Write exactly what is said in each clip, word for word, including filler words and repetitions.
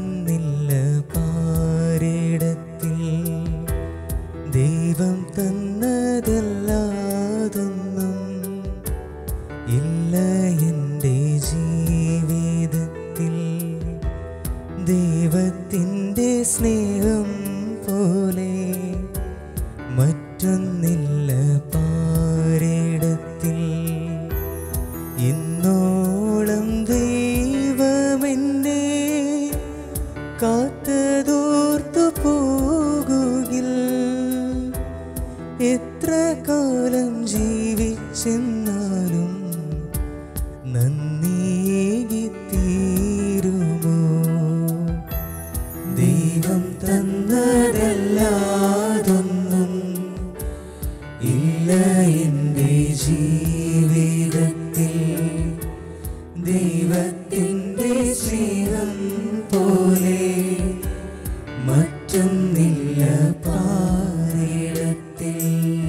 മറ്റൊന്നില്ല പാരിടത്തിൽ ദൈവം തന്നതല്ലാതൊന്നും ഇല്ല എൻ്റെ ജീവിതത്തിൽ. ദൈവത്തിൻ്റെ സ്നേഹം പോലെ മറ്റൊന്നില്ല പാരിടത്തിൽ. ഇന്നോളം ദൈവമെന്നെ കാത്തതോർത്തു പോകുകിൽ എത്ര കാലം ജീവിച്ചെന്നാലും നന്ദിയേകിത്തീരുമോ. ദൈവം തന്നതല്ലാതൊന്നും ഇല്ല എൻ്റെ ജീവിതത്തിൽ. ദൈവത്തിൻ്റെ സ്നേഹം പോലെ മറ്റൊന്നില്ല പാരിടത്തിൽ.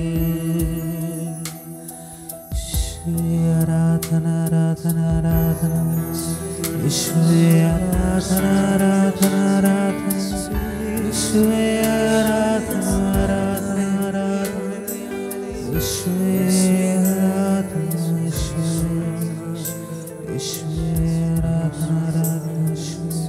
ആരാധന ആരാധന ആരാധന യേശുവേ ആരാധന ആരാധന ആരാധന യേശുവേ ആരാധന ആരാധന ആരാധന യേശുവേ ആരാധന യേശുവേ യേശുവേ ആരാധന ആരാധന യേശുവേ.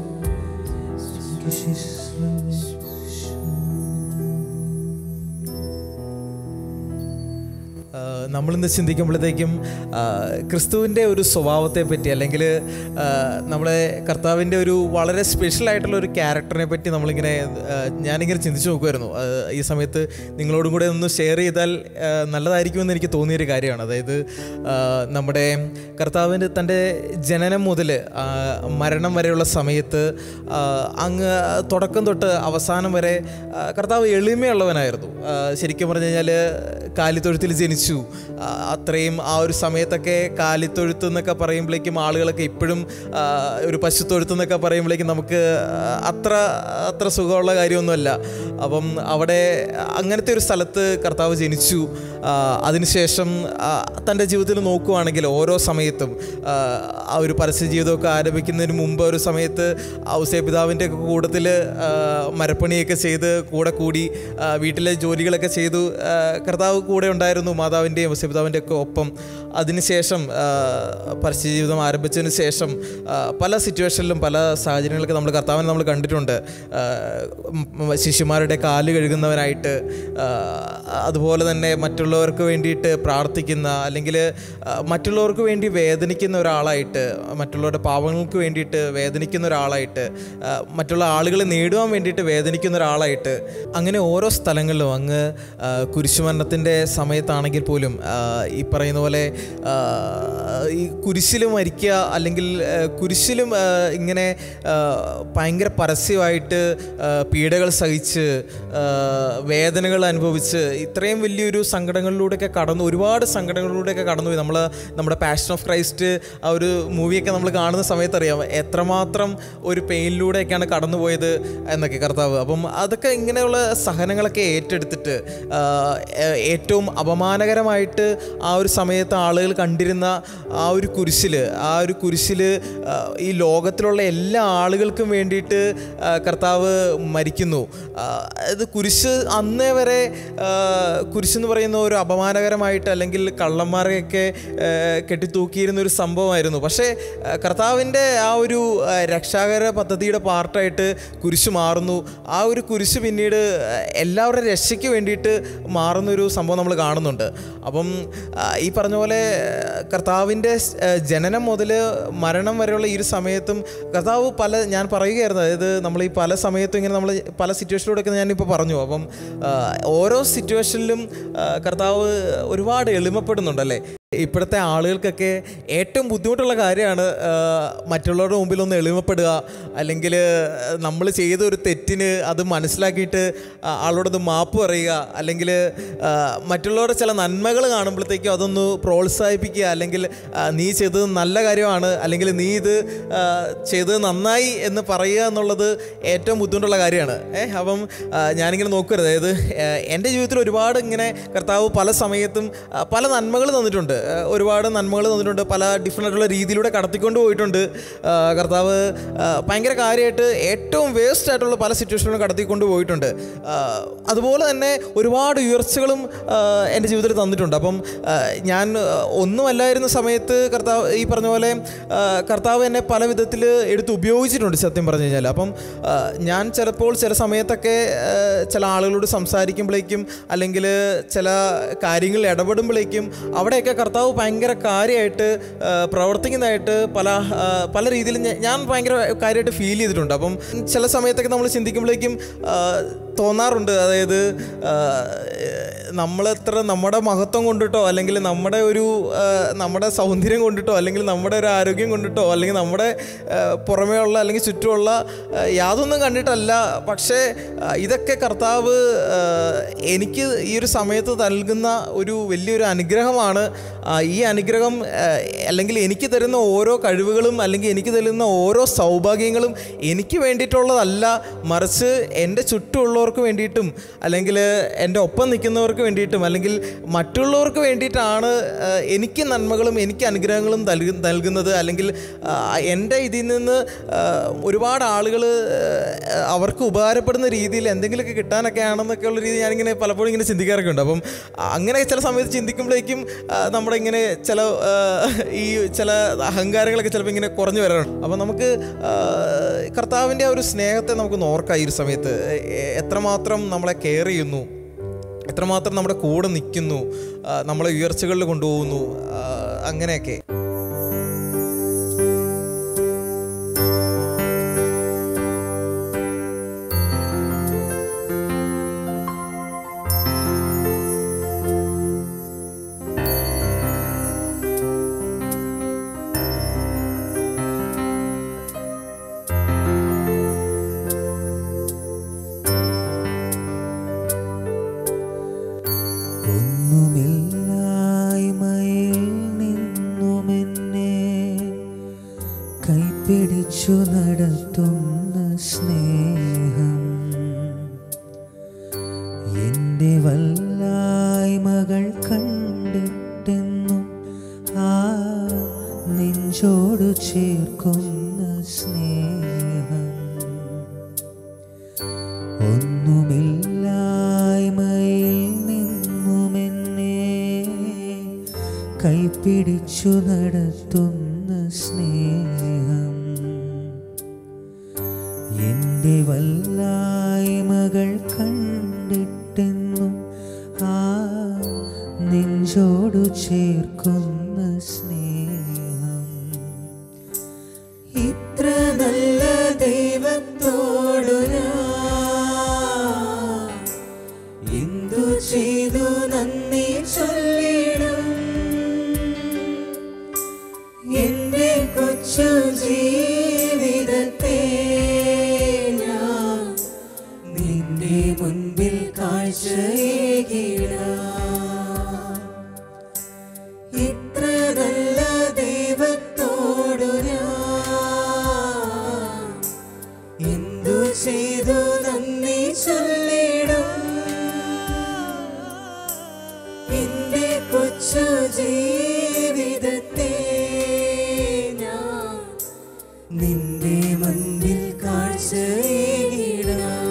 നമ്മളിന്ന് ചിന്തിക്കുമ്പോഴത്തേക്കും ക്രിസ്തുവിൻ്റെ ഒരു സ്വഭാവത്തെ പറ്റി, അല്ലെങ്കിൽ നമ്മളെ കർത്താവിൻ്റെ ഒരു വളരെ സ്പെഷ്യലായിട്ടുള്ള ഒരു ക്യാരക്ടറിനെ പറ്റി നമ്മളിങ്ങനെ ഞാനിങ്ങനെ ചിന്തിച്ച് നോക്കുമായിരുന്നു. ഈ സമയത്ത് നിങ്ങളോടും കൂടെ ഒന്ന് ഷെയർ ചെയ്താൽ നല്ലതായിരിക്കുമെന്ന് എനിക്ക് തോന്നിയൊരു കാര്യമാണ്. അതായത് നമ്മുടെ കർത്താവിൻ്റെ തൻ്റെ ജനനം മുതൽ മരണം വരെയുള്ള സമയത്ത് അങ്ങ് തുടക്കം തൊട്ട് അവസാനം വരെ കർത്താവ് എളിമയുള്ളവനായിരുന്നു. ശരിക്കും പറഞ്ഞു കഴിഞ്ഞാൽ കാലിത്തൊഴുത്തിൽ ജനിച്ചു. അത്രയും ആ ഒരു സമയത്തൊക്കെ കാലിത്തൊഴുത്ത് എന്നൊക്കെ പറയുമ്പോഴേക്കും ആളുകളൊക്കെ ഇപ്പോഴും ഒരു പശുത്തൊഴുത്ത് എന്നൊക്കെ പറയുമ്പോഴേക്കും നമുക്ക് അത്ര അത്ര സുഖമുള്ള കാര്യമൊന്നുമല്ല. അപ്പം അവിടെ അങ്ങനത്തെ ഒരു സ്ഥലത്ത് കർത്താവ് ജനിച്ചു. അതിനുശേഷം തൻ്റെ ജീവിതത്തിൽ നോക്കുകയാണെങ്കിൽ ഓരോ സമയത്തും ആ ഒരു പരസ്യ ജീവിതമൊക്കെ ആരംഭിക്കുന്നതിന് മുമ്പ് ഒരു സമയത്ത് ഔസേപ്പ് പിതാവിൻ്റെ കൂട്ടത്തിൽ മരപ്പണിയൊക്കെ ചെയ്ത് കൂടെ കൂടി വീട്ടിലെ ജോലികളൊക്കെ ചെയ്തു കർത്താവ് കൂടെ ഉണ്ടായിരുന്നു, മാതാവിൻ്റെയും ഔസേപ്പ് പിതാവിൻ്റെ ഒക്കെ ഒപ്പം. അതിനുശേഷം പരസ്യ ജീവിതം ആരംഭിച്ചതിന് ശേഷം പല സിറ്റുവേഷനിലും പല സാഹചര്യങ്ങളൊക്കെ നമ്മൾ കർത്താവിനെ നമ്മൾ കണ്ടിട്ടുണ്ട്. ശിശുമാരുടെ കാല് കഴുകുന്നവനായിട്ട്, അതുപോലെ തന്നെ മറ്റുള്ളവർക്ക് വേണ്ടിയിട്ട് പ്രാർത്ഥിക്കുന്ന, അല്ലെങ്കിൽ മറ്റുള്ളവർക്ക് വേണ്ടി വേദനിക്കുന്ന ഒരാളായിട്ട്, മറ്റുള്ളവരുടെ പാവങ്ങൾക്ക് വേണ്ടിയിട്ട് വേദനിക്കുന്ന ഒരാളായിട്ട്, മറ്റുള്ള ആളുകളെ നേടുവാൻ വേണ്ടിയിട്ട് വേദനിക്കുന്ന ഒരാളായിട്ട്, അങ്ങനെ ഓരോ സ്ഥലങ്ങളിലും അങ്ങ് കുരിശുമരണത്തിൻ്റെ സമയത്താണെങ്കിൽ പോലും ഈ പറയുന്ന പോലെ ഈ കുരിശിലും മരിക്കുക, അല്ലെങ്കിൽ കുരിശിലും ഇങ്ങനെ ഭയങ്കര പരസ്യമായിട്ട് പീഡകൾ സഹിച്ച് വേദനകൾ അനുഭവിച്ച് ഇത്രയും വലിയൊരു സങ്കടങ്ങളിലൂടെയൊക്കെ കടന്നു, ഒരുപാട് സങ്കടങ്ങളിലൂടെയൊക്കെ കടന്നുപോയി. നമ്മൾ നമ്മുടെ പാഷൻ ഓഫ് ക്രൈസ്റ്റ് ആ ഒരു മൂവിയൊക്കെ നമ്മൾ കാണുന്ന സമയത്ത് അറിയാം എത്രമാത്രം ഒരു പെയിനിലൂടെയൊക്കെയാണ് കടന്നുപോയത് എന്നൊക്കെ കർത്താവ്. അപ്പം അതൊക്കെ ഇങ്ങനെയുള്ള സഹനങ്ങളൊക്കെ ഏറ്റെടുത്തിട്ട് ഏറ്റവും അപമാനകരമായിട്ട് ആ ഒരു സമയത്ത് ആളുകൾ കണ്ടിരുന്ന ആ ഒരു കുരിശിൽ ആ ഒരു കുരിശിൽ ഈ ലോകത്തിലുള്ള എല്ലാ ആളുകൾക്കും വേണ്ടിയിട്ട് കർത്താവ് മരിക്കുന്നു. അത് കുരിശ് അന്നേ വരെ കുരിശെന്ന് പറയുന്ന ഒരു അപമാനകരമായിട്ട്, അല്ലെങ്കിൽ കള്ളന്മാരെയൊക്കെ കെട്ടിത്തൂക്കിയിരുന്ന ഒരു സംഭവമായിരുന്നു. പക്ഷേ കർത്താവിൻ്റെ ആ ഒരു രക്ഷാകര പദ്ധതിയുടെ പാർട്ടായിട്ട് കുരിശ് മാറുന്നു. ആ ഒരു കുരിശ് പിന്നീട് എല്ലാവരുടെ രക്ഷയ്ക്ക് വേണ്ടിയിട്ട് മാറുന്നൊരു സംഭവം നമ്മൾ കാണുന്നുണ്ട്. അപ്പം ഈ പറഞ്ഞ പോലെ കർത്താവിൻ്റെ ജനനം മുതൽ മരണം വരെയുള്ള ഈ ഒരു സമയത്തും കർത്താവ് പല, ഞാൻ പറയുകയായിരുന്നു, അതായത് നമ്മൾ ഈ പല സമയത്തും ഇങ്ങനെ നമ്മൾ പല സിറ്റുവേഷനിലൂടെയൊക്കെ ഞാനിപ്പോൾ പറഞ്ഞു. അപ്പം ഓരോ സിറ്റുവേഷനിലും കർത്താവ് ഒരുപാട് എളിമപ്പെടുന്നുണ്ടല്ലേ. ഇപ്പോഴത്തെ ആളുകൾക്കൊക്കെ ഏറ്റവും ബുദ്ധിമുട്ടുള്ള കാര്യമാണ് മറ്റുള്ളവരുടെ മുമ്പിൽ ഒന്ന് എളിമപ്പെടുക, അല്ലെങ്കിൽ നമ്മൾ ചെയ്ത ഒരു തെറ്റിന് അത് മനസ്സിലാക്കിയിട്ട് ആളോടത് മാപ്പ് പറയുക, അല്ലെങ്കിൽ മറ്റുള്ളവരുടെ ചില നന്മകൾ കാണുമ്പോഴത്തേക്കും അതൊന്ന് പ്രോത്സാഹിപ്പിക്കുക, അല്ലെങ്കിൽ നീ ചെയ്തത് നല്ല കാര്യമാണ്, അല്ലെങ്കിൽ നീ ഇത് ചെയ്തത് നന്നായി എന്ന് പറയുക എന്നുള്ളത് ഏറ്റവും ബുദ്ധിമുട്ടുള്ള കാര്യമാണ്. ഏഹ് അപ്പം ഞാനിങ്ങനെ നോക്കരുത്, അതായത് എൻ്റെ ജീവിതത്തിൽ ഒരുപാട് ഇങ്ങനെ കർത്താവ് പല സമയത്തും പല നന്മകൾ തന്നിട്ടുണ്ട്. ഒരുപാട് നന്മകൾ തന്നിട്ടുണ്ട്, പല ഡിഫറെൻ്റ് ആയിട്ടുള്ള രീതിയിലൂടെ കടത്തിക്കൊണ്ട് പോയിട്ടുണ്ട്. കർത്താവ് ഭയങ്കര കാര്യമായിട്ട് ഏറ്റവും വേസ്റ്റ് ആയിട്ടുള്ള പല സിറ്റുവേഷനിലും കടത്തിക്കൊണ്ട് പോയിട്ടുണ്ട്. അതുപോലെ തന്നെ ഒരുപാട് ഉയർച്ചകളും എൻ്റെ ജീവിതത്തിൽ തന്നിട്ടുണ്ട്. അപ്പം ഞാൻ ഒന്നുമല്ലായിരുന്ന സമയത്ത് കർത്താവ് ഈ പറഞ്ഞ പോലെ കർത്താവ് എന്നെ പല വിധത്തിൽ എടുത്ത് ഉപയോഗിച്ചിട്ടുണ്ട് സത്യം പറഞ്ഞു കഴിഞ്ഞാൽ. അപ്പം ഞാൻ ചിലപ്പോൾ ചില സമയത്തൊക്കെ ചില ആളുകളോട് സംസാരിക്കുമ്പോഴേക്കും അല്ലെങ്കിൽ ചില കാര്യങ്ങളിൽ ഇടപെടുമ്പോഴേക്കും അവിടെയൊക്കെ കർത്താവ് ഭയങ്കര കാര്യമായിട്ട് പ്രവർത്തിക്കുന്നതായിട്ട് പല പല രീതിയിൽ ഞാൻ ഭയങ്കര കാര്യമായിട്ട് ഫീൽ ചെയ്തിട്ടുണ്ട്. അപ്പം ചില സമയത്തൊക്കെ നമ്മൾ ചിന്തിക്കുമ്പോഴേക്കും തോന്നാറുണ്ട്, അതായത് നമ്മളെത്ര നമ്മുടെ മഹത്വം കൊണ്ടിട്ടോ അല്ലെങ്കിൽ നമ്മുടെ ഒരു നമ്മുടെ സൗന്ദര്യം കൊണ്ടിട്ടോ അല്ലെങ്കിൽ നമ്മുടെ ഒരു ആരോഗ്യം കൊണ്ടിട്ടോ അല്ലെങ്കിൽ നമ്മുടെ പുറമേ ഉള്ള അല്ലെങ്കിൽ ചുറ്റുമുള്ള യാതൊന്നും കണ്ടിട്ടല്ല, പക്ഷേ ഇതൊക്കെ കർത്താവ് എനിക്ക് ഈ ഒരു സമയത്ത് നൽകുന്ന ഒരു വലിയൊരു അനുഗ്രഹമാണ്. ഈ അനുഗ്രഹം അല്ലെങ്കിൽ എനിക്ക് തരുന്ന ഓരോ കഴിവുകളും അല്ലെങ്കിൽ എനിക്ക് തരുന്ന ഓരോ സൗഭാഗ്യങ്ങളും എനിക്ക് വേണ്ടിയിട്ടുള്ളതല്ല, മറിച്ച് എൻ്റെ ചുറ്റുമുള്ളവർക്ക് വേണ്ടിയിട്ടും അല്ലെങ്കിൽ എൻ്റെ ഒപ്പം നിൽക്കുന്നവർക്ക് വേണ്ടിയിട്ടും അല്ലെങ്കിൽ മറ്റുള്ളവർക്ക് വേണ്ടിയിട്ടാണ് എനിക്ക് നന്മകളും എനിക്ക് അനുഗ്രഹങ്ങളും നൽകു നൽകുന്നത് അല്ലെങ്കിൽ എൻ്റെ ഇതിൽ നിന്ന് ഒരുപാട് ആളുകൾ അവർക്ക് ഉപകാരപ്പെടുന്ന രീതിയിൽ എന്തെങ്കിലുമൊക്കെ കിട്ടാനൊക്കെ ആണെന്നൊക്കെ ഉള്ള രീതി ഞാനിങ്ങനെ പലപ്പോഴും ഇങ്ങനെ ചിന്തിക്കാറൊക്കെ ഉണ്ട്. അപ്പം അങ്ങനെ ചില സമയത്ത് ചിന്തിക്കുമ്പോഴേക്കും നമ്മുടെ ഇങ്ങനെ ചില ഈ ചില അഹങ്കാരങ്ങളൊക്കെ ചിലപ്പോൾ ഇങ്ങനെ കുറഞ്ഞു വരാറുണ്ട്. അപ്പം നമുക്ക് കർത്താവിൻ്റെ ആ ഒരു സ്നേഹത്തെ നമുക്ക് നോർക്കാം. ഈ ഒരു സമയത്ത് എത്രമാത്രം നമ്മളെ കെയർ ചെയ്യുന്നു, എത്രമാത്രം നമ്മുടെ കൂടെ നിൽക്കുന്നു, നമ്മളെ ഉയർച്ചകളിൽ കൊണ്ടുപോകുന്നു, അങ്ങനെയൊക്കെ. പിടിച്ചു നടത്തുന്ന സ്നേഹം എൻ്റെ വല്ലായ്മകൾ കണ്ടിട്ടെന്നും ആ നെഞ്ചോട് ചേർക്കുന്ന സ്നേഹം ഒന്നുമില്ലായ്മയിൽ നിന്നുമെന്നെ കൈപിടിച്ചു നടത്തുന്ന സ്നേഹം എൻ്റെ വല്ലായ്മകൾ കണ്ടിട്ടെന്നും ആ നെഞ്ചോടു ചേർക്കുന്ന സ്നേഹം. ഇത്ര നല്ല ദൈവത്തോടു ഞാൻ എന്തു ചെയ്തു നന്ദി ചൊല്ലിടും. എൻ്റെ കൊച്ചു ജീവിതത്തെ മുൻപിൽ കാഴ്ചയേകിടാം. ഇത്ര നല്ല ദൈവത്തോടു ഞാൻ എന്തു ചെയ്തു നന്ദി ചൊല്ലിടും. എൻ്റെ കൊച്ചു ജീവിതത്തെ ഞാൻ നിന്റെ മുൻപിൽ കാഴ്ചയേകിടാം.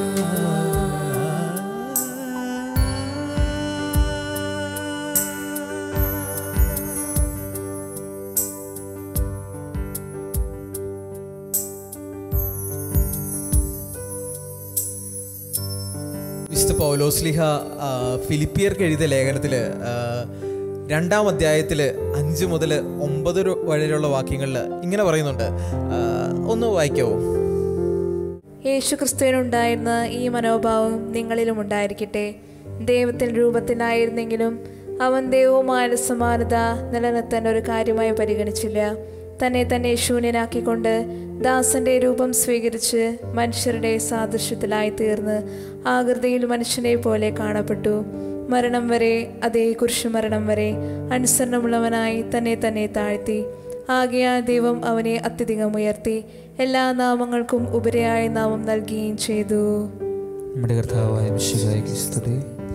വിശുദ്ധ പൗലോസ്ലീഹ ഫിലിപ്പിയർക്ക് എഴുതിയ ലേഖനത്തിൽ രണ്ടാം അധ്യായത്തിൽ അഞ്ച് മുതൽ ഒമ്പത് വരെയുള്ള വാക്യങ്ങളിൽ ഇങ്ങനെ പറയുന്നുണ്ട്. ഒന്ന് വായിക്കാവോ? യേശുക്രിസ്തുവിനുണ്ടായിരുന്ന ഈ മനോഭാവം നിങ്ങളിലും ഉണ്ടായിരിക്കട്ടെ. ദൈവത്തിൽ രൂപത്തിലായിരുന്നെങ്കിലും അവൻ ദൈവവുമായ സമാനത നിലനിർത്താൻ ഒരു കാര്യമായി പരിഗണിച്ചില്ല. തന്നെ തന്നെ ശൂന്യനാക്കിക്കൊണ്ട് ദാസന്റെ രൂപം സ്വീകരിച്ച് മനുഷ്യരുടെ സാദൃശ്യത്തിലായി തീർന്ന് ആകൃതിയിൽ മനുഷ്യനെ പോലെ കാണപ്പെട്ടു. മരണം വരെ, അതേ കുരിശുമരണം വരെ അനുസരണമുള്ളവനായി തന്നെ തന്നെ താഴ്ത്തി. ആകയാൽ ദൈവം അവനെ അത്യധികം ഉയർത്തി എല്ലാ നാമങ്ങൾക്കും ഉപരിയായ നാമം നൽകുകയും ചെയ്തു. നമ്മുടെ കർത്താവായ മിശിഹായ്ക്ക് സ്തുതി.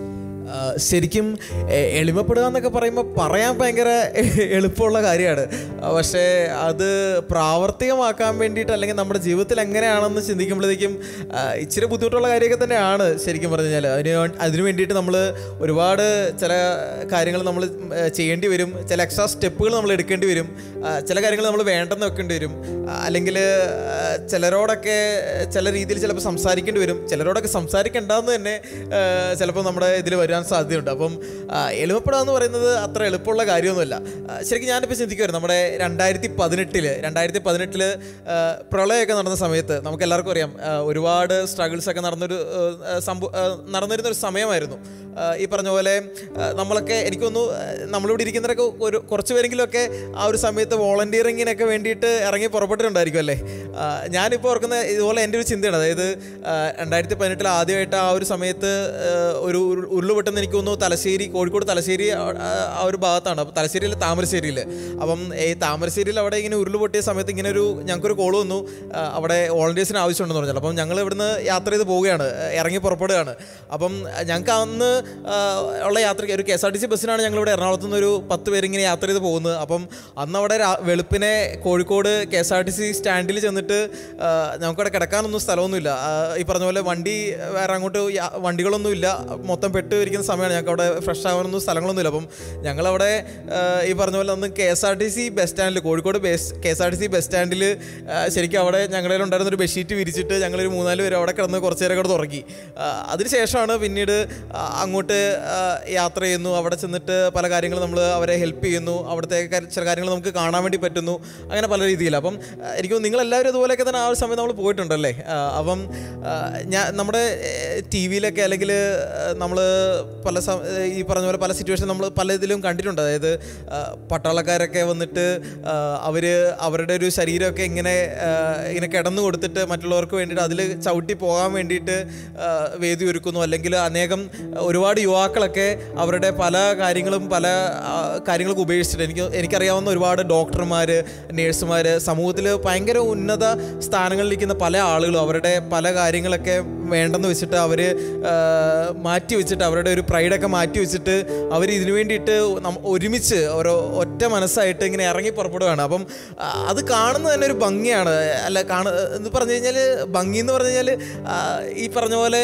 ശരിക്കും എളിമപ്പെടുക എന്നൊക്കെ പറയുമ്പോൾ പറയാൻ ഭയങ്കര എളുപ്പമുള്ള കാര്യമാണ്. പക്ഷേ അത് പ്രാവർത്തികമാക്കാൻ വേണ്ടിയിട്ട് അല്ലെങ്കിൽ നമ്മുടെ ജീവിതത്തിൽ എങ്ങനെയാണെന്ന് ചിന്തിക്കുമ്പോഴത്തേക്കും ഇച്ചിരി ബുദ്ധിമുട്ടുള്ള കാര്യമൊക്കെ തന്നെയാണ് ശരിക്കും പറഞ്ഞു കഴിഞ്ഞാൽ. അതിന് അതിന് വേണ്ടിയിട്ട് നമ്മൾ ഒരുപാട് ചില കാര്യങ്ങൾ നമ്മൾ ചെയ്യേണ്ടി വരും, ചില എക്സ്ട്രാ സ്റ്റെപ്പുകൾ നമ്മൾ എടുക്കേണ്ടി വരും, ചില കാര്യങ്ങൾ നമ്മൾ വേണ്ടെന്ന് വെക്കേണ്ടി വരും, അല്ലെങ്കിൽ ചിലരോടൊക്കെ ചില രീതിയിൽ ചിലപ്പോൾ സംസാരിക്കേണ്ടി വരും, ചിലരോടൊക്കെ സംസാരിക്കേണ്ടെന്ന് തന്നെ ചിലപ്പോൾ നമ്മുടെ ഇതിൽ വരാൻ സാധ്യതയുണ്ട്. അപ്പം എളുപ്പപ്പെടുക എന്ന് പറയുന്നത് അത്ര എളുപ്പമുള്ള കാര്യമൊന്നുമല്ല. ശരിക്കും ഞാനിപ്പോൾ ചിന്തിക്കുമായിരുന്നു, നമ്മുടെ രണ്ടായിരത്തി പതിനെട്ടില് രണ്ടായിരത്തി പതിനെട്ടില് പ്രളയമൊക്കെ നടന്ന സമയത്ത് നമുക്ക് എല്ലാവർക്കും അറിയാം ഒരുപാട് സ്ട്രഗിൾസ് ഒക്കെ നടന്നൊരു സംഭവം നടന്നിരുന്നൊരു സമയമായിരുന്നു. ഈ പറഞ്ഞ പോലെ നമ്മളൊക്കെ എനിക്കൊന്നു നമ്മളിവിടെ ഇരിക്കുന്നവരൊക്കെ ഒരു കുറച്ച് പേരെങ്കിലുമൊക്കെ ആ ഒരു സമയത്ത് വോളണ്ടിയറിങ്ങിനൊക്കെ വേണ്ടിയിട്ട് ഇറങ്ങി പുറപ്പെട്ടിട്ടുണ്ടായിരിക്കും അല്ലേ. ഞാനിപ്പോൾ ഓർക്കുന്ന ഇതുപോലെ എൻ്റെ ഒരു ചിന്തയാണ്. അതായത് രണ്ടായിരത്തി പതിനെട്ടിൽ ആദ്യമായിട്ട് ആ ഒരു സമയത്ത് ഒരു ഉരുളുപൊട്ടുന്ന എനിക്ക് തോന്നുന്നു തലശ്ശേരി, കോഴിക്കോട് തലശ്ശേരി ആ ഒരു ഭാഗത്താണ്. അപ്പോൾ തലശ്ശേരിയിൽ താമരശ്ശേരിയിൽ, അപ്പം ഈ താമരശ്ശേരിയിൽ അവിടെ ഇങ്ങനെ ഉരുളുപൊട്ടിയ സമയത്ത് ഇങ്ങനെ ഒരു ഞങ്ങൾക്കൊരു കോൾ വന്നു, അവിടെ വോളണ്ടിയേഴ്സിന് ആവശ്യമുണ്ടെന്ന് പറഞ്ഞാൽ. അപ്പം ഞങ്ങൾ ഇവിടുന്ന് യാത്ര ചെയ്ത് പോവുകയാണ്, ഇറങ്ങി പുറപ്പെടുകയാണ്. അപ്പം ഞങ്ങൾക്ക് അന്ന് ഉള്ള യാത്ര ഒരു K S R T C ബസ്സിനാണ് ഞങ്ങളിവിടെ എറണാകുളത്ത് നിന്ന് ഒരു പത്ത് പേരിങ്ങനെ യാത്ര ചെയ്ത് പോകുന്നത്. അപ്പം അന്ന് അവിടെ വെളുപ്പിനെ Kozhikode K S R T C സ്റ്റാൻഡിൽ ചെന്നിട്ട് നമുക്കവിടെ കിടക്കാനൊന്നും സ്ഥലമൊന്നുമില്ല. ഈ പറഞ്ഞ പോലെ വണ്ടി വേറെ അങ്ങോട്ട് വണ്ടികളൊന്നുമില്ല, മൊത്തം പെട്ട് ഇരിക്കുന്ന സമയമാണ്. ഞങ്ങൾക്ക് അവിടെ ഫ്രഷ് ആവാനൊന്നും സ്ഥലങ്ങളൊന്നുമില്ല. അപ്പം ഞങ്ങളവിടെ ഈ പറഞ്ഞ പോലെ അന്ന് K S R T C bus സ്റ്റാൻഡിൽ, Kozhikode bus K S R T C bus സ്റ്റാൻഡിൽ ശരിക്കും അവിടെ ഞങ്ങളുടെ ഉണ്ടായിരുന്നൊരു ബെഡ്ഷീറ്റ് വിരിച്ചിട്ട് ഞങ്ങളൊരു മൂന്നാല് പേര് അവിടെ കിടന്ന് കുറച്ച് നേരം കിടന്ന് ഉറങ്ങി. അതിനുശേഷമാണ് പിന്നീട് അങ്ങോട്ട് യാത്ര ചെയ്യുന്നു. അവിടെ ചെന്നിട്ട് പല കാര്യങ്ങളും നമ്മൾ അവരെ ഹെൽപ്പ് ചെയ്യുന്നു, അവിടുത്തെ ചില കാര്യങ്ങൾ നമുക്ക് കാണാൻ വേണ്ടി പറ്റുന്നു, അങ്ങനെ പല രീതിയിൽ. അപ്പം എനിക്ക് നിങ്ങളെല്ലാവരും അതുപോലെയൊക്കെ തന്നെ ആ ഒരു സമയത്ത് നമ്മൾ പോയിട്ടുണ്ടല്ലേ. അപ്പം ഞാൻ നമ്മുടെ ടി വിയിലൊക്കെ അല്ലെങ്കിൽ നമ്മൾ പല ഈ പറഞ്ഞ പോലെ പല സിറ്റുവേഷൻ നമ്മൾ പല ഇതിലും കണ്ടിട്ടുണ്ട്. അതായത് പട്ടാളക്കാരൊക്കെ വന്നിട്ട് അവർ അവരുടെ ഒരു ശരീരമൊക്കെ ഇങ്ങനെ ഇങ്ങനെ കിടന്നു കൊടുത്തിട്ട് മറ്റുള്ളവർക്ക് വേണ്ടിയിട്ട് അതിൽ ചവിട്ടി പോകാൻ വേണ്ടിയിട്ട് വേദി ഒരുക്കുന്നു. അല്ലെങ്കിൽ അനേകം ഒരുപാട് യുവാക്കളൊക്കെ അവരുടെ പല കാര്യങ്ങളും പല കാര്യങ്ങളൊക്കെ ഉപേക്ഷിച്ചിട്ട്, എനിക്ക് എനിക്കറിയാവുന്ന ഒരുപാട് ഡോക്ടർമാർ, നേഴ്സുമാർ, സമൂഹത്തിൽ ഭയങ്കര ഉന്നത സ്ഥാനങ്ങളിലിരിക്കുന്ന പല ആളുകളും അവരുടെ പല കാര്യങ്ങളൊക്കെ വേണ്ടെന്ന് വെച്ചിട്ട് അവർ മാറ്റി വെച്ചിട്ട് അവരുടെ ഒരു പ്രൈഡൊക്കെ മാറ്റി വെച്ചിട്ട് അവർ ഇതിനു വേണ്ടിയിട്ട് ഒരുമിച്ച് ഓരോ ഒറ്റ മനസ്സായിട്ട് ഇങ്ങനെ ഇറങ്ങി പുറപ്പെടുകയാണ്. അപ്പം അത് കാണുന്നത് തന്നെ ഒരു ഭംഗിയാണ്. അല്ല കാണു എന്ന് പറഞ്ഞു കഴിഞ്ഞാൽ ഭംഗി എന്ന് പറഞ്ഞു കഴിഞ്ഞാൽ ഈ പറഞ്ഞ പോലെ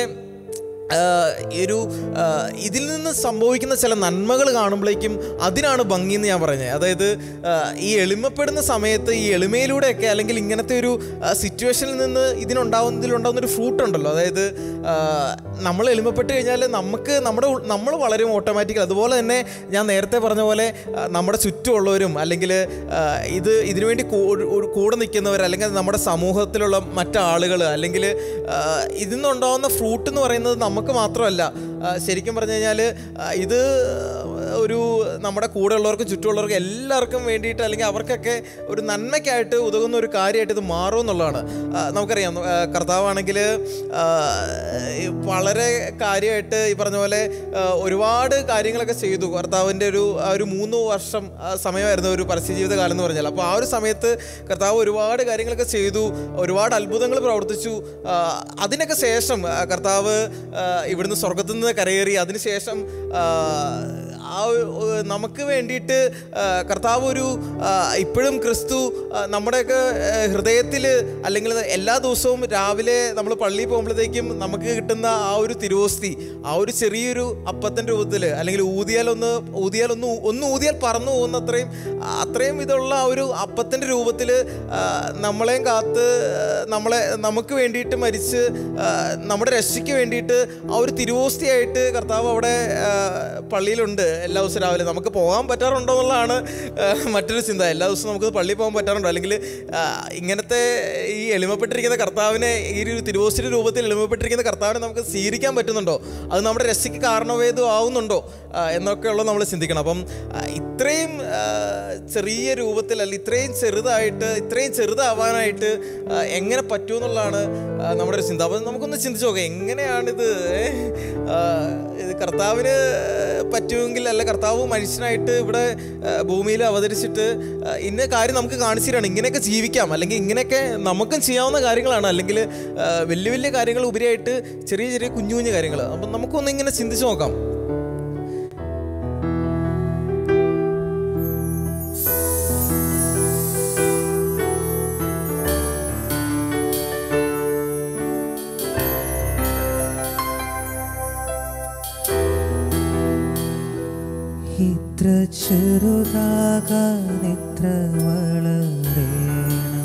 ഒരു ഇതിൽ നിന്ന് സംഭവിക്കുന്ന ചില നന്മകൾ കാണുമ്പോഴേക്കും അതിനാണ് ഭംഗി എന്ന് ഞാൻ പറഞ്ഞത്. അതായത് ഈ എളിമപ്പെടുന്ന സമയത്ത് ഈ എളിമയിലൂടെയൊക്കെ അല്ലെങ്കിൽ ഇങ്ങനത്തെ ഒരു സിറ്റുവേഷനിൽ നിന്ന് ഇതിനുണ്ടാവുന്നതിലുണ്ടാകുന്നൊരു ഫ്രൂട്ട് ഉണ്ടല്ലോ. അതായത് നമ്മൾ എളിമപ്പെട്ട് കഴിഞ്ഞാൽ നമുക്ക് നമ്മുടെ നമ്മൾ വളരും ഓട്ടോമാറ്റിക്കലി. അതുപോലെ തന്നെ ഞാൻ നേരത്തെ പറഞ്ഞ പോലെ നമ്മുടെ ചുറ്റുമുള്ളവരും അല്ലെങ്കിൽ ഇത് ഇതിനുവേണ്ടി കൂടെ നിൽക്കുന്നവർ അല്ലെങ്കിൽ നമ്മുടെ സമൂഹത്തിലുള്ള മറ്റാളുകൾ അല്ലെങ്കിൽ ഇതിൽ നിന്നുണ്ടാകുന്ന ഫ്രൂട്ട് എന്ന് പറയുന്നത് നമുക്ക് മാത്രമല്ല. ശരിക്കും പറഞ്ഞു കഴിഞ്ഞാൽ ഇത് ഒരു നമ്മുടെ കൂടെ ഉള്ളവർക്കും ചുറ്റുമുള്ളവർക്കും എല്ലാവർക്കും വേണ്ടിയിട്ട് അല്ലെങ്കിൽ അവർക്കൊക്കെ ഒരു നന്മയ്ക്കായിട്ട് ഉതകുന്ന ഒരു കാര്യമായിട്ട് ഇത് മാറും എന്നുള്ളതാണ്. നമുക്കറിയാം കർത്താവാണെങ്കിൽ വളരെ കാര്യമായിട്ട് ഈ പറഞ്ഞ പോലെ ഒരുപാട് കാര്യങ്ങളൊക്കെ ചെയ്തു. കർത്താവിൻ്റെ ഒരു ഒരു മൂന്ന് വർഷം സമയമായിരുന്നു ഒരു പരസ്യജീവിത കാലം എന്ന് പറഞ്ഞാൽ. അപ്പോൾ ആ ഒരു സമയത്ത് കർത്താവ് ഒരുപാട് കാര്യങ്ങളൊക്കെ ചെയ്തു, ഒരുപാട് അത്ഭുതങ്ങൾ പ്രവർത്തിച്ചു. അതിനൊക്കെ ശേഷം കർത്താവ് ഇവിടുന്ന് സ്വർഗത്തിൽ നിന്ന് കരയേറി. അതിനുശേഷം ആ നമുക്ക് വേണ്ടിയിട്ട് കർത്താവ് ഒരു ഇപ്പോഴും ക്രിസ്തു നമ്മുടെയൊക്കെ ഹൃദയത്തിൽ അല്ലെങ്കിൽ എല്ലാ ദിവസവും രാവിലെ നമ്മൾ പള്ളിയിൽ പോകുമ്പോഴത്തേക്കും നമുക്ക് കിട്ടുന്ന ആ ഒരു തിരുവോസ്തി, ആ ഒരു ചെറിയൊരു അപ്പത്തിൻ്റെ രൂപത്തിൽ അല്ലെങ്കിൽ ഊതിയാൽ ഒന്ന് ഊതിയാൽ ഒന്ന് ഒന്ന് ഊതിയാൽ പറന്നു പോകുന്ന അത്രയും അത്രയും ഇതുള്ള ആ ഒരു അപ്പത്തിൻ്റെ രൂപത്തിൽ നമ്മളെയും കാത്ത് നമ്മളെ നമുക്ക് വേണ്ടിയിട്ട് മരിച്ച് നമ്മുടെ രക്ഷയ്ക്ക് വേണ്ടിയിട്ട് ആ ഒരു തിരുവോസ്തിയായിട്ട് കർത്താവ് അവിടെ പള്ളിയിലുണ്ട് എല്ലാ ദിവസവും രാവിലെ. നമുക്ക് പോകാൻ പറ്റാറുണ്ടോ എന്നുള്ളതാണ് മറ്റൊരു ചിന്ത. എല്ലാ ദിവസവും നമുക്ക് പള്ളിയിൽ പോകാൻ പറ്റാറുണ്ടോ? അല്ലെങ്കിൽ ഇങ്ങനത്തെ ഈ എളിമപ്പെട്ടിരിക്കുന്ന കർത്താവിനെ, ഈ ഒരു തിരുവോസ്തിയുടെ രൂപത്തിൽ എളിമപ്പെട്ടിരിക്കുന്ന കർത്താവിനെ നമുക്ക് സ്വീകരിക്കാൻ പറ്റുന്നുണ്ടോ? അത് നമ്മുടെ രക്ഷയ്ക്ക് കാരണവേദം ആവുന്നുണ്ടോ എന്നൊക്കെയുള്ളത് നമ്മൾ ചിന്തിക്കണം. അപ്പം ഇത്രയും ചെറിയ രൂപത്തിൽ അല്ലെങ്കിൽ ഇത്രയും ചെറുതായിട്ട് ഇത്രയും ചെറുതാവാനായിട്ട് എങ്ങനെ പറ്റുമെന്നുള്ളതാണ് നമ്മുടെ ഒരു ചിന്ത. അപ്പം നമുക്കൊന്ന് ചിന്തിച്ച് നോക്കാം, എങ്ങനെയാണിത് ഇത് കർത്താവിന് പറ്റുമെങ്കിൽ അല്ല കർത്താവ് മനുഷ്യനായിട്ട് ഇവിടെ ഭൂമിയിൽ അവതരിച്ചിട്ട് ഇന്ന കാര്യം നമുക്ക് കാണിച്ചു തരാണ്, ഇങ്ങനെയൊക്കെ ജീവിക്കാം, അല്ലെങ്കിൽ ഇങ്ങനെയൊക്കെ നമുക്കും ചെയ്യാവുന്ന കാര്യങ്ങളാണ്, അല്ലെങ്കിൽ വലിയ വലിയ കാര്യങ്ങൾ ഉപരിയായിട്ട് ചെറിയ ചെറിയ കുഞ്ഞു കുഞ്ഞു കാര്യങ്ങൾ. അപ്പം നമുക്കൊന്ന് ഇങ്ങനെ ചിന്തിച്ച് നോക്കാം. ഇത്ര ചെറുതാകാൻ എത്ര വളരണം,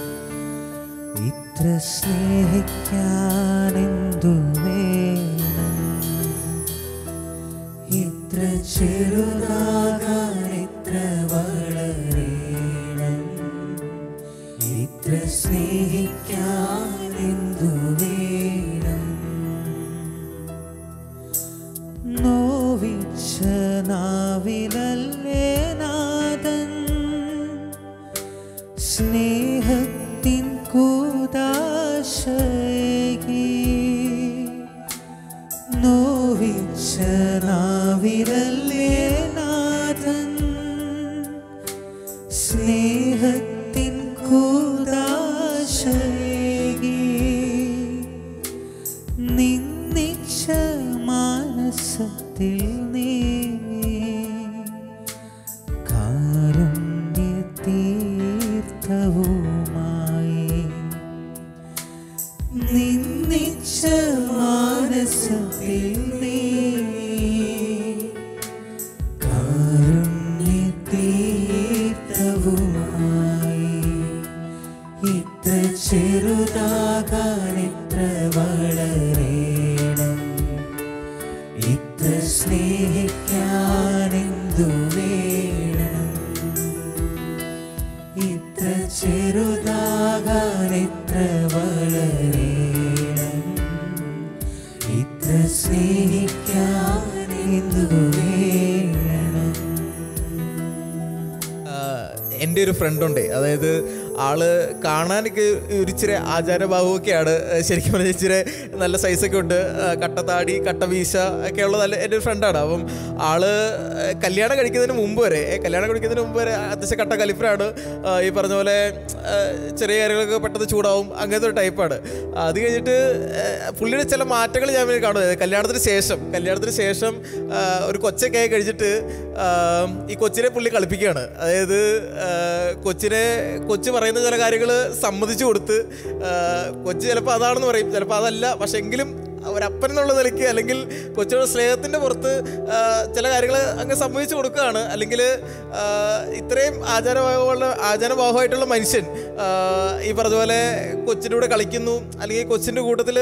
ഇത്ര സ്നേഹിക്കാൻ എന്തു വേണം. ഇത്ര ചെറുതാകാൻ എത്ര വളരണം, ഇത്ര സ്നേഹിക്കാൻ എന്തു വേണം. നോവിച്ച നാവിലല്ലേ നാഥൻ സ്നേഹത്തിൻ കൂദാശയേകി. നോവിച്ച നാവിലല്ലേ നാഥൻ സ്നേഹത്തിൻ കൂദാശയേകി. നിന്നിച്ച മാനസത്തിൽ നീ കാരുണ്യ തീർത്ഥവുമായി. നിന്നിച്ച മാനസത്തിൽ നീ കാരുണ്യ തീർത്ഥവുമായി. ഇത്ര ചെറുതാകാൻ എത്ര വളരണം, ഇത്ര സ്നേഹിക്കാൻ എന്തു വേണം. ഇത്ര ചെറുതാകാൻ എത്ര വളരണം, ഇത്ര സ്നേഹിക്കാൻ എന്തു വേണം. എൻ്റെ ഒരു ഫ്രണ്ടുണ്ട്, അതായത് ആള് കാണാനൊക്കെ ഒരിച്ചിരി ആചാരഭാവമൊക്കെയാണ്. ശരിക്കും പറഞ്ഞാൽ ഇച്ചിരി നല്ല സൈസൊക്കെ ഉണ്ട്, കട്ടത്താടി കട്ട വീശ ഒക്കെ ഉള്ള നല്ല എൻ്റെ ഒരു ഫ്രണ്ടാണ്. അപ്പം ആള് കല്യാണം കഴിക്കുന്നതിന് മുമ്പ് വരെ കല്യാണം കഴിക്കുന്നതിന് മുമ്പ് വരെ അത്യാവശ്യം കട്ട കലിപ്പനാണ്. ഈ പറഞ്ഞ പോലെ ചെറിയ കാര്യങ്ങളൊക്കെ പെട്ടെന്ന് ചൂടാവും, അങ്ങനത്തെ ഒരു ടൈപ്പാണ്. അത് കഴിഞ്ഞിട്ട് പുള്ളിയുടെ ചില മാറ്റങ്ങൾ ഞാൻ വേണ്ടി കാണുന്നത് കല്യാണത്തിന് ശേഷം കല്യാണത്തിന് ശേഷം ഒരു കൊച്ചൊക്കെ ആയി കഴിച്ചിട്ട് ഈ കൊച്ചിനെ പുള്ളി കളിപ്പിക്കുകയാണ്. അതായത് കൊച്ചിനെ കൊച്ചു പറയുന്ന ചില കാര്യങ്ങൾ സമ്മതിച്ചു കൊടുത്ത്, കൊച്ചു ചിലപ്പോൾ അതാണെന്ന് പറയും, ചിലപ്പോൾ അതല്ല, പക്ഷെ എങ്കിലും ഒരപ്പൻ എന്നുള്ള നിലയ്ക്ക് അല്ലെങ്കിൽ കൊച്ചിയുടെ സ്നേഹത്തിൻ്റെ പുറത്ത് ചില കാര്യങ്ങൾ അങ്ങ് സമ്മതിച്ചു കൊടുക്കുകയാണ്. അല്ലെങ്കിൽ ഇത്രയും ആചാരഭാവമുള്ള ആചാരഭാവമായിട്ടുള്ള മനുഷ്യൻ ഈ പറഞ്ഞ പോലെ കൊച്ചിൻ്റെ കൂടെ കളിക്കുന്നു, അല്ലെങ്കിൽ കൊച്ചിൻ്റെ കൂട്ടത്തിൽ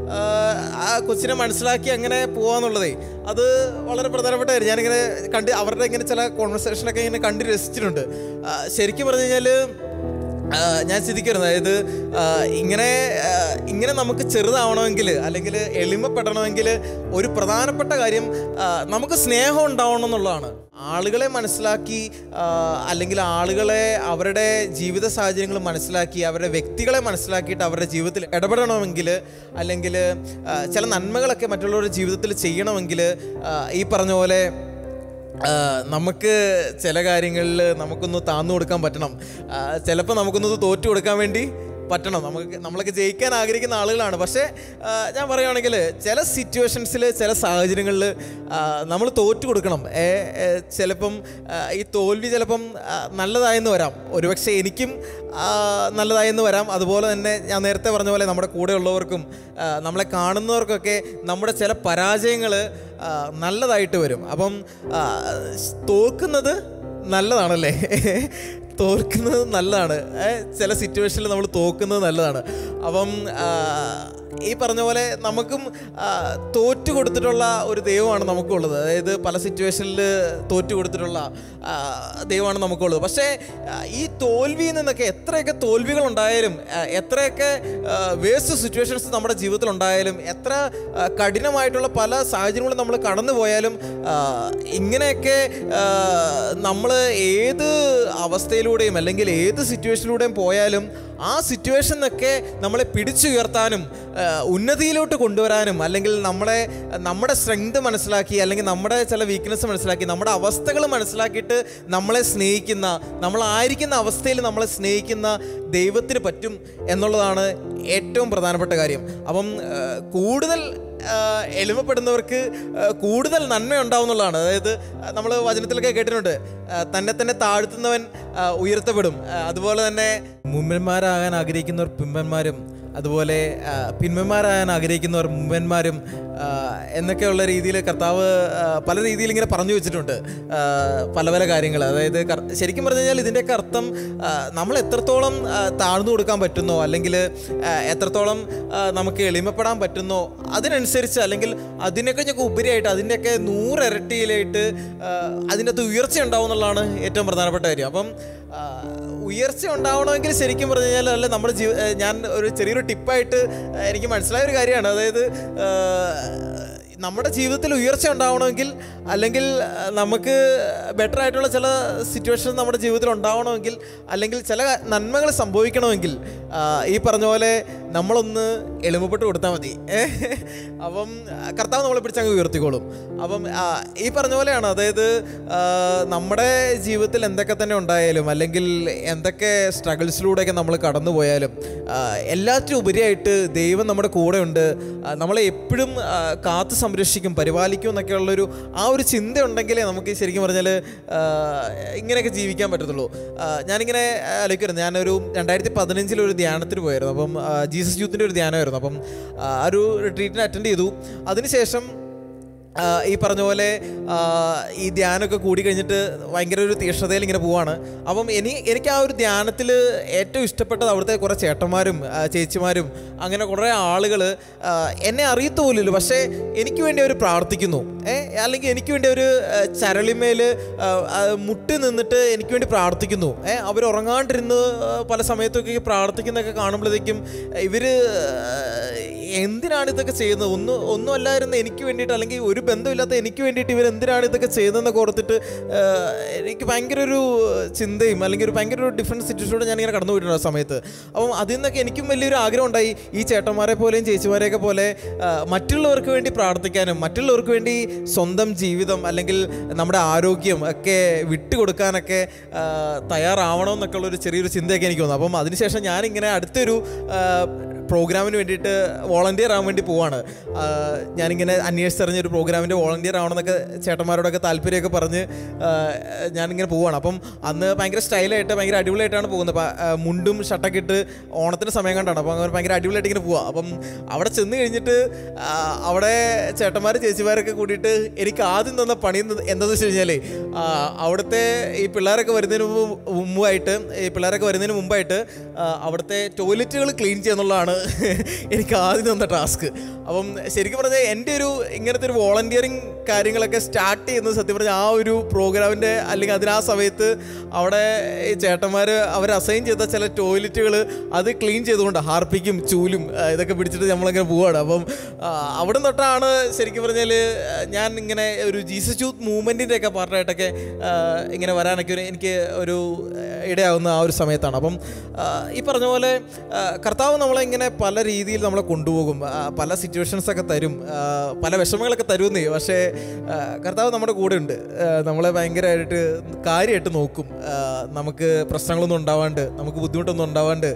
ആ കൊച്ചിനെ മനസ്സിലാക്കി അങ്ങനെ പോകാന്നുള്ളതേ അത് വളരെ പ്രധാനപ്പെട്ട കാര്യം. ഞാനിങ്ങനെ കണ്ട് അവരുടെ ഇങ്ങനെ ചില കോൺവെർസേഷനൊക്കെ ഇങ്ങനെ കണ്ട് രസിച്ചിട്ടുണ്ട്. ശരിക്കും പറഞ്ഞു കഴിഞ്ഞാൽ ഞാൻ ചിന്തിക്കുന്നത്, അതായത് ഇങ്ങനെ ഇങ്ങനെ നമുക്ക് ചെറുതാവണമെങ്കിൽ അല്ലെങ്കിൽ എളിമപ്പെടണമെങ്കിൽ ഒരു പ്രധാനപ്പെട്ട കാര്യം നമുക്ക് സ്നേഹം ഉണ്ടാവണം എന്നുള്ളതാണ്. ആളുകളെ മനസ്സിലാക്കി അല്ലെങ്കിൽ ആളുകളെ അവരുടെ ജീവിത സാഹചര്യങ്ങൾ മനസ്സിലാക്കി അവരുടെ വ്യക്തികളെ മനസ്സിലാക്കിയിട്ട് അവരുടെ ജീവിതത്തിൽ ഇടപെടണമെങ്കിൽ അല്ലെങ്കിൽ ചില നന്മകളൊക്കെ മറ്റുള്ളവരുടെ ജീവിതത്തിൽ ചെയ്യണമെങ്കിൽ ഈ പറഞ്ഞ പോലെ നമുക്ക് ചില കാര്യങ്ങളിൽ നമുക്കൊന്ന് താന്നു കൊടുക്കാൻ പറ്റണം. ചിലപ്പോൾ നമുക്കൊന്ന് തോറ്റു കൊടുക്കാൻ വേണ്ടി പറ്റണം. നമുക്ക് നമ്മളൊക്കെ ജയിക്കാൻ ആഗ്രഹിക്കുന്ന ആളുകളാണ്. പക്ഷേ ഞാൻ പറയുകയാണെങ്കിൽ ചില സിറ്റുവേഷൻസിൽ ചില സാഹചര്യങ്ങളിൽ നമ്മൾ തോറ്റു കൊടുക്കണം. ചിലപ്പം ഈ തോൽവി ചിലപ്പം നല്ലതായെന്ന് വരാം, ഒരുപക്ഷെ എനിക്കും നല്ലതായെന്ന് വരാം. അതുപോലെ തന്നെ ഞാൻ നേരത്തെ പറഞ്ഞ പോലെ നമ്മുടെ കൂടെയുള്ളവർക്കും നമ്മളെ കാണുന്നവർക്കൊക്കെ നമ്മുടെ ചില പരാജയങ്ങൾ നല്ലതായിട്ട് വരും. അപ്പം തോൽക്കുന്നത് നല്ലതാണല്ലേ, തോൽക്കുന്നത് നല്ലതാണ്. ചില സിറ്റുവേഷനിൽ നമ്മൾ തോൽക്കുന്നത് നല്ലതാണ്. അപ്പം ഈ പറഞ്ഞ പോലെ നമുക്കും തോറ്റു കൊടുത്തിട്ടുള്ള ഒരു ദൈവമാണ് നമുക്കുള്ളത്. അതായത് പല സിറ്റുവേഷനിൽ തോറ്റു കൊടുത്തിട്ടുള്ള ദൈവമാണ് നമുക്കുള്ളത്. പക്ഷേ ഈ തോൽവിയിൽ നിന്നൊക്കെ എത്രയൊക്കെ തോൽവികൾ ഉണ്ടായാലും, എത്രയൊക്കെ വേസ്റ്റ് സിറ്റുവേഷൻസ് നമ്മുടെ ജീവിതത്തിൽ ഉണ്ടായാലും, എത്ര കഠിനമായിട്ടുള്ള പല സാഹചര്യങ്ങളും നമ്മൾ കടന്നു പോയാലും, ഇങ്ങനെയൊക്കെ നമ്മൾ ഏത് അവസ്ഥയിലൂടെയും അല്ലെങ്കിൽ ഏത് സിറ്റുവേഷനിലൂടെയും പോയാലും ആ സിറ്റുവേഷനൊക്കെ നമ്മളെ പിടിച്ചുയർത്താനും ഉന്നതിയിലോട്ട് കൊണ്ടുവരാനും അല്ലെങ്കിൽ നമ്മളെ നമ്മുടെ സ്ട്രെങ്ത് മനസ്സിലാക്കി അല്ലെങ്കിൽ നമ്മുടെ ചില വീക്ക്നെസ് മനസ്സിലാക്കി നമ്മുടെ അവസ്ഥകൾ മനസ്സിലാക്കിയിട്ട് നമ്മളെ സ്നേഹിക്കുന്ന, നമ്മളായിരിക്കുന്ന അവസ്ഥയിൽ നമ്മളെ സ്നേഹിക്കുന്ന ദൈവത്തിന് പറ്റും എന്നുള്ളതാണ് ഏറ്റവും പ്രധാനപ്പെട്ട കാര്യം. അപ്പം കൂടുതൽ എളിമപ്പെടുന്നവർക്ക് കൂടുതൽ നന്മയുണ്ടാവും എന്നുള്ളതാണ്. അതായത് നമ്മൾ വചനത്തിലൊക്കെ കേട്ടിട്ടുണ്ട്, തന്നെ തന്നെ താഴ്ത്തുന്നവൻ ഉയർത്തപ്പെടും. അതുപോലെ തന്നെ മുമ്പന്മാരാകാൻ ആഗ്രഹിക്കുന്നവർ പിമ്പന്മാരും അതുപോലെ പിന്മന്മാരാകാൻ ആഗ്രഹിക്കുന്നവർ മുമ്പന്മാരും എന്നൊക്കെയുള്ള രീതിയിൽ കർത്താവ് പല രീതിയിൽ ഇങ്ങനെ പറഞ്ഞു വെച്ചിട്ടുണ്ട് പല പല കാര്യങ്ങൾ. അതായത് ശരിക്കും പറഞ്ഞു കഴിഞ്ഞാൽ ഇതിൻ്റെയൊക്കെ അർത്ഥം നമ്മൾ എത്രത്തോളം താഴ്ന്നു കൊടുക്കാൻ പറ്റുന്നോ, അല്ലെങ്കിൽ എത്രത്തോളം നമുക്ക് എളിമപ്പെടാൻ പറ്റുന്നോ അതിനനുസരിച്ച്, അല്ലെങ്കിൽ അതിനൊക്കെ ഉപരിയായിട്ട് അതിൻ്റെയൊക്കെ നൂറിരട്ടിയിലായിട്ട് അതിൻ്റെ അകത്ത് ഉയർച്ച ഉണ്ടാവും എന്നുള്ളതാണ് ഏറ്റവും പ്രധാനപ്പെട്ട കാര്യം. അപ്പം ഉയർച്ച ഉണ്ടാവണമെങ്കിൽ ശരിക്കും പറഞ്ഞു കഴിഞ്ഞാൽ അല്ല നമ്മുടെ ജീവ ഞാൻ ഒരു ചെറിയൊരു ടിപ്പായിട്ട് എനിക്ക് മനസ്സിലായ ഒരു കാര്യമാണ്. അതായത് നമ്മുടെ ജീവിതത്തിൽ ഉയർച്ച ഉണ്ടാവണമെങ്കിൽ, അല്ലെങ്കിൽ നമുക്ക് ബെറ്റർ ആയിട്ടുള്ള ചില സിറ്റുവേഷൻ നമ്മുടെ ജീവിതത്തിൽ ഉണ്ടാവണമെങ്കിൽ, അല്ലെങ്കിൽ ചില നന്മകൾ സംഭവിക്കണമെങ്കിൽ ഈ പറഞ്ഞ പോലെ നമ്മളൊന്ന് എളിമപ്പെട്ട് കൊടുത്താൽ മതി. അപ്പം കർത്താവ് നമ്മളെ പിടിച്ചങ്ങ് ഉയർത്തിക്കോളും. അപ്പം ഈ പറഞ്ഞ പോലെയാണ്, അതായത് നമ്മുടെ ജീവിതത്തിൽ എന്തൊക്കെ തന്നെ ഉണ്ടായാലും, അല്ലെങ്കിൽ എന്തൊക്കെ സ്ട്രഗിൾസിലൂടെയൊക്കെ നമ്മൾ കടന്നു പോയാലും, എല്ലാറ്റിനും ഉപരിയായിട്ട് ദൈവം നമ്മുടെ കൂടെ ഉണ്ട്. നമ്മളെ എപ്പോഴും കാത്തു സംരക്ഷിക്കും, പരിപാലിക്കും എന്നൊക്കെ ഉള്ളൊരു ആ ഒരു ചിന്ത ഉണ്ടെങ്കിലേ നമുക്ക് ശരിക്കും പറഞ്ഞാൽ ഇങ്ങനെയൊക്കെ ജീവിക്കാൻ പറ്റത്തുള്ളൂ. ഞാനിങ്ങനെ ആലോചിക്കുമായിരുന്നു, ഞാനൊരു രണ്ടായിരത്തി പതിനഞ്ചിലൊരു ധ്യാനത്തിന് പോയായിരുന്നു. അപ്പം ജീസസ് യൂത്തിൻ്റെ ഒരു ധ്യാനമായിരുന്നു. അപ്പം ആ ഒരു റിട്രീറ്റിന് അറ്റൻഡ് ചെയ്തു. അതിനുശേഷം ഈ പറഞ്ഞ പോലെ ഈ ധ്യാനമൊക്കെ കൂടി കഴിഞ്ഞിട്ട് ഭയങ്കര ഒരു തീഷ്ണതയിൽ ഇങ്ങനെ പോവാണ്. അപ്പം എനി എനിക്ക് ആ ഒരു ധ്യാനത്തിൽ ഏറ്റവും ഇഷ്ടപ്പെട്ടത് അവിടുത്തെ കുറേ ചേട്ടന്മാരും ചേച്ചിമാരും അങ്ങനെ കുറേ ആളുകൾ എന്നെ അറിയത്തു പോലുമില്ല, പക്ഷേ എനിക്ക് വേണ്ടി അവർ പ്രാർത്ഥിക്കുന്നു. ഏഹ് അല്ലെങ്കിൽ എനിക്ക് വേണ്ടി ഒരു ചരളിമേൽ മുട്ടി നിന്നിട്ട് എനിക്ക് വേണ്ടി പ്രാർത്ഥിക്കുന്നു. ഏഹ് അവർ ഉറങ്ങാണ്ടിരുന്ന് പല സമയത്തൊക്കെ പ്രാർത്ഥിക്കുന്നതൊക്കെ കാണുമ്പോഴത്തേക്കും ഇവർ എന്തിനാണ് ഇതൊക്കെ ചെയ്യുന്നത്, ഒന്നും ഒന്നും അല്ലായിരുന്നു എനിക്ക് വേണ്ടിയിട്ട്, അല്ലെങ്കിൽ ഒരു ബന്ധമില്ലാത്ത എനിക്ക് വേണ്ടിയിട്ട് ഇവർ എന്തിനാണ് ഇതൊക്കെ ചെയ്തതെന്നൊക്കെ ഓർത്തിട്ട് എനിക്ക് ഭയങ്കര ഒരു ചിന്തയും, അല്ലെങ്കിൽ ഒരു ഭയങ്കര ഒരു ഡിഫറെൻറ്റ് സിറ്റുവേഷനോട് ഞാനിങ്ങനെ കടന്നു പോയിട്ടുണ്ട് ആ സമയത്ത്. അപ്പം അതിൽ നിന്നൊക്കെ എനിക്കും വലിയൊരു ആഗ്രഹം ഉണ്ടായി, ഈ ചേട്ടന്മാരെ പോലെയും ചേച്ചിമാരെയൊക്കെ പോലെ മറ്റുള്ളവർക്ക് വേണ്ടി പ്രാർത്ഥിക്കാനും, മറ്റുള്ളവർക്ക് വേണ്ടി സ്വന്തം ജീവിതം അല്ലെങ്കിൽ നമ്മുടെ ആരോഗ്യം ഒക്കെ വിട്ടുകൊടുക്കാനൊക്കെ തയ്യാറാവണമെന്നൊക്കെ ഉള്ളൊരു ചെറിയൊരു ചിന്തയൊക്കെ എനിക്ക് തോന്നുന്നു. അപ്പം അതിനുശേഷം ഞാനിങ്ങനെ അടുത്തൊരു പ്രോഗ്രാമിന് വേണ്ടിയിട്ട് വോളണ്ടിയർ ആവാൻ വേണ്ടി പോവാണ്. ഞാനിങ്ങനെ അന്വേഷിച്ചറിഞ്ഞൊരു പ്രോഗ്രാമിൻ്റെ വോളണ്ടിയർ ആവണമെന്നൊക്കെ ചേട്ടന്മാരോടൊക്കെ താല്പര്യമൊക്കെ പറഞ്ഞ് ഞാനിങ്ങനെ പോവാണ്. അപ്പം അന്ന് ഭയങ്കര സ്റ്റൈലായിട്ട് ഭയങ്കര അടിപൊളിയായിട്ടാണ് പോകുന്നത്. അപ്പം മുണ്ടും ഷർട്ടൊക്കെ ഇട്ട് ഓണത്തിന് സമയം കണ്ടാണ്. അപ്പം അങ്ങനെ ഭയങ്കര അടിപൊളിയായിട്ട് ഇങ്ങനെ പോവാം. അപ്പം അവിടെ ചെന്ന് കഴിഞ്ഞിട്ട് അവിടെ ചേട്ടന്മാർ ചേച്ചിമാരൊക്കെ കൂടിയിട്ട് എനിക്ക് ആദ്യം തന്ന പണി എന്താണെന്ന് വെച്ച് കഴിഞ്ഞാൽ, അവിടുത്തെ ഈ പിള്ളേരൊക്കെ വരുന്നതിന് മുമ്പായിട്ട് ഈ പിള്ളേരൊക്കെ വരുന്നതിന് മുമ്പായിട്ട് അവിടുത്തെ ടോയ്ലറ്റുകൾ ക്ലീൻ ചെയ്യുന്നുള്ളതാണ് എനിക്ക് ആദ്യം തന്ന ടാസ്ക്. അപ്പം ശരിക്കും പറഞ്ഞാൽ എൻ്റെ ഒരു ഇങ്ങനത്തെ ഒരു വോളണ്ടിയറിങ് കാര്യങ്ങളൊക്കെ സ്റ്റാർട്ട് ചെയ്യുന്നത് സത്യം പറഞ്ഞാൽ ആ ഒരു പ്രോഗ്രാമിൻ്റെ അല്ലെങ്കിൽ അതിന് ആ സമയത്ത് അവിടെ ഈ ചേട്ടന്മാർ അവർ അസൈൻ ചെയ്ത ചില ടോയ്ലറ്റുകൾ അത് ക്ലീൻ ചെയ്തുകൊണ്ട് ഹാർപ്പിക്കും ചൂലും ഇതൊക്കെ പിടിച്ചിട്ട് നമ്മളിങ്ങനെ പോവുകയാണ്. അപ്പം അവിടെ തൊട്ടാണ് ശരിക്കും പറഞ്ഞാൽ ഞാൻ ഇങ്ങനെ ഒരു ജീസസ് യൂത്ത് മൂവ്മെൻറ്റിൻ്റെ ഒക്കെ പാർട്ടായിട്ടൊക്കെ ഇങ്ങനെ വരാനൊക്കെ ഒരു എനിക്ക് ഒരു ഇടയാവുന്ന ആ ഒരു സമയത്താണ്. അപ്പം ഈ പറഞ്ഞ പോലെ കർത്താവ് നമ്മളെ ഇങ്ങനെ പല രീതിയിൽ നമ്മളെ കൊണ്ടുപോകും, പല സിറ്റുവേഷൻസൊക്കെ തരും, പല വിഷമങ്ങളൊക്കെ തരുമെന്നേ. പക്ഷേ കർത്താവ് നമ്മുടെ കൂടെ ഉണ്ട്, നമ്മളെ ഭയങ്കരമായിട്ട് കാര്യമായിട്ട് നോക്കും. നമുക്ക് പ്രശ്നങ്ങളൊന്നും ഉണ്ടാവാണ്ട്, നമുക്ക് ബുദ്ധിമുട്ടൊന്നും ഉണ്ടാവാണ്ട്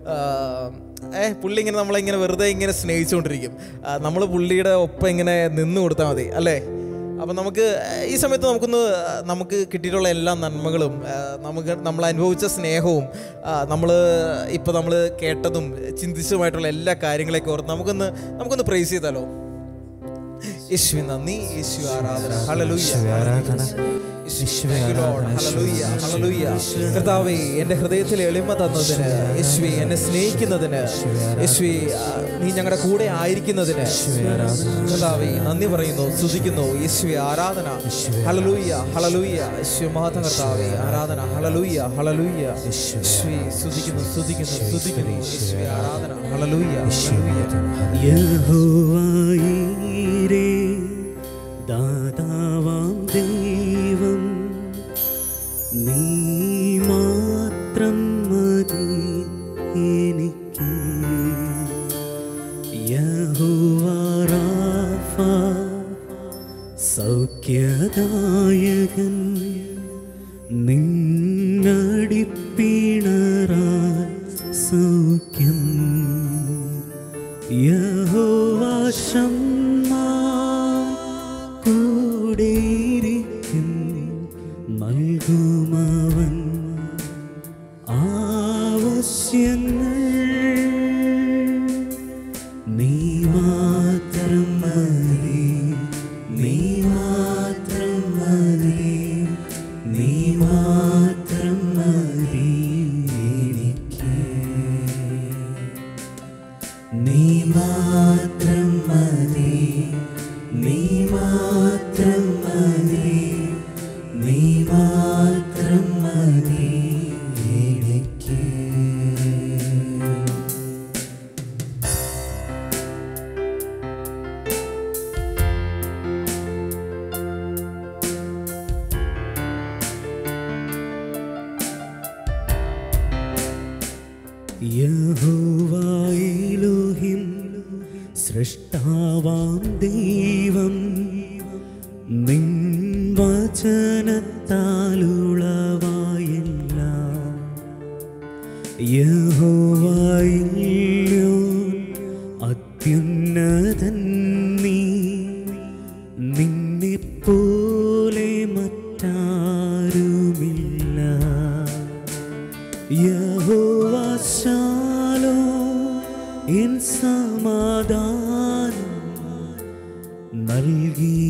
ഏഹ് പുള്ളി ഇങ്ങനെ നമ്മളിങ്ങനെ വെറുതെ ഇങ്ങനെ സ്നേഹിച്ചുകൊണ്ടിരിക്കും. നമ്മൾ പുള്ളിയുടെ ഒപ്പം ഇങ്ങനെ നിന്ന് കൊടുത്താൽ മതി, അല്ലേ? അപ്പം നമുക്ക് ഈ സമയത്ത് നമുക്കൊന്ന് നമുക്ക് കിട്ടിയിട്ടുള്ള എല്ലാ നന്മകളും, നമുക്ക് നമ്മൾ അനുഭവിച്ച സ്നേഹവും, നമ്മൾ ഇപ്പോൾ നമ്മൾ കേട്ടതും ചിന്തിച്ചതുമായിട്ടുള്ള എല്ലാ കാര്യങ്ങളെയൊക്കെ ഓർത്ത് നമുക്കൊന്ന് നമുക്കൊന്ന് പ്രൈസ് ചെയ്താലോ? യേശുവേ നന്ദി, യേശുവേ ആരാധന, ഹല്ലേലൂയ ആരാധന, യേശുവേ ഹല്ലേലൂയ ഹല്ലേലൂയ. കർത്താവേ, എൻ്റെ ഹൃദയത്തിൽ എളിമ തന്നതിന്, യേശുവേ എന്നെ സ്നേഹിക്കുന്നതിന്, യേശുവേ നീ ഞങ്ങളുടെ കൂടെ ആയിരിക്കുന്നതിന് കർത്താവേ നന്ദി പറയുന്നു, സ്തുതിക്കുന്നു. യേശുവേ ആരാധന, ഹല്ലേലൂയ ഹല്ലേലൂയ. യേശുവേ മഹത്വം കർത്താവേ, ആരാധന, ഹല്ലേലൂയ ഹല്ലേലൂയ. യേശുവേ സ്തുതിക്കുന്നു സ്തുതിക്കുന്നു സ്തുതിക്കുന്നു. യേശുവേ ആരാധന, ഹല്ലേലൂയ ഹല്ലേലൂയ. ദാതാവാം ദൈവം നീ മാത്രം മതി എനിക്ക്. യഹോവ റാഫ സൗഖ്യദായകൻ നിന്നടിപ്പിണറാൽ സൗഖ്യം. യഹോവ ശമ്മാ കൂടെയിരിക്കും നൽകുമവൻ ആവശ്യങ്ങൾ. മാത്രം മതി, നീ മാത്രം മതി, നീ മാത്രം മതി എനിക്ക്. യഹോവ എലോഹിം സൃഷ്ടാവാം ദൈവം, നിൻ വചനത്താലുളവായെല്ലാം. യഹോവ എല്യോൻ അത്യുന്നതൻ നീ, നിന്നെപ്പോലെ മറ്റാരുമില്ല. യഹോവ ശാലോം എൻ സമാധാനം നൽകി